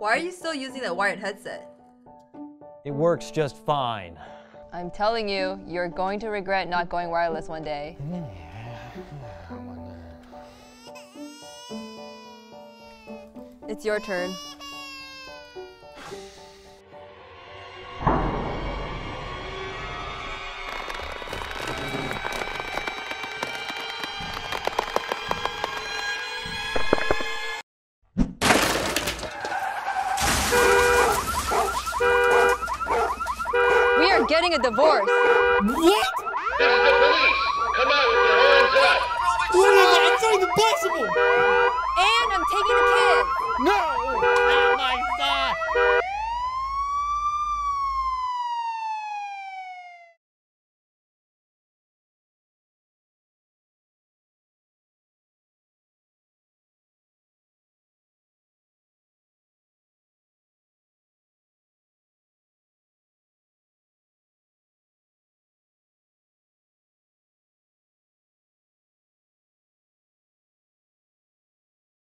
Why are you still using that wired headset? It works just fine. I'm telling you, you're going to regret not going wireless one day. It's your turn. We are getting a divorce. What? This is the police! Come out with your hands up! Whatever, it's not even possible!